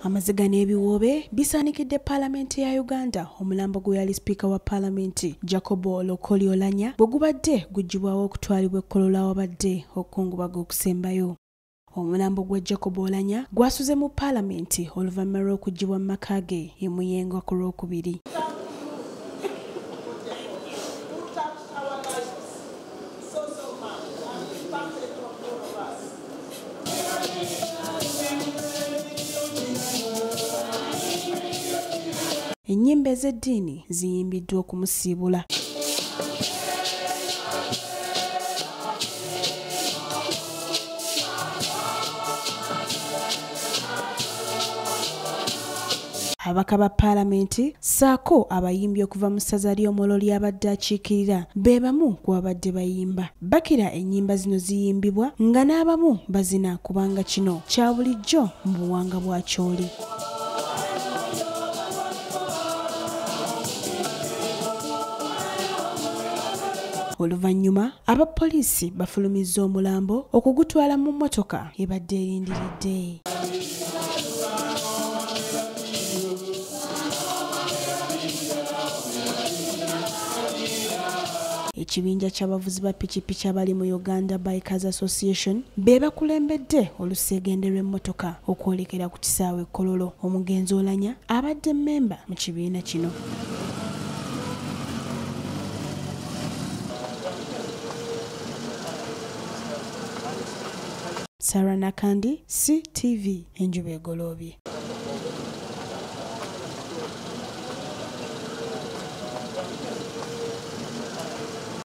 Amaziga n'ebiwoobe bisaanikidde Palamenti ya Uganda omulambo gwe yali Sipiika wa Palamenti Jacob Oulanyah bwe gubadde guggyibwawo okutwalibwa Kololo awabadde okukungubaga okusembayo. Omulambo gwa Jacob Oulanyah gwasuze mu Palamenti oluvannyuma lw'okuggyibwa mu maka ge e Muyenga ku Lwokubiri. Ennyimba ez'eddiini ziyimbiddwa okumusiibula. Ababaka ba Palamenti ssaako abayimbi okuva mu ssaza ly'Omulolo ly'abadde akiikirira be bamu ku babadde bayimba. Bakira ennyimba zino ziyimbibwa nga n'abamu bazina kubanga kino kya bulijjo mu buwangwa bwa Kyoli. Oluvannyuma abapoliisi bafulumizza omulambo okugutwala mu mmotoka ebadde erindiridde. Ekibinja ky'abavuzi ba pikipiki abali mu Uganda Bikers Association be bakulembedde oluseegende lw'emmotoka okwolekera ku kisaawe Kololo. Omugenzi Oulanyah abadde mmemba mu kibiina kino. Sarah Nakandi, CTV, Enjuba Egolobye.